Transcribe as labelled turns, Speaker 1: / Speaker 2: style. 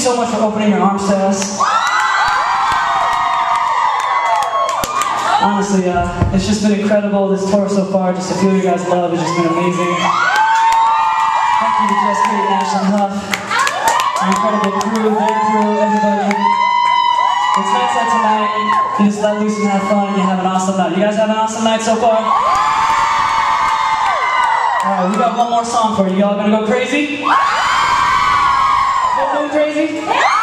Speaker 1: so much for opening your arms to us. Honestly, it's just been incredible, this tour so far. Just to feel you guys' love has just been amazing. Thank you to Just Kate, Nash, and Huff, our incredible crew, their crew, everybody. It's nights like tonight, you just let loose and have fun, and you have an awesome night. You guys have an awesome night so far? Alright, we got one more song for you. Y'all gonna go crazy? Go crazy?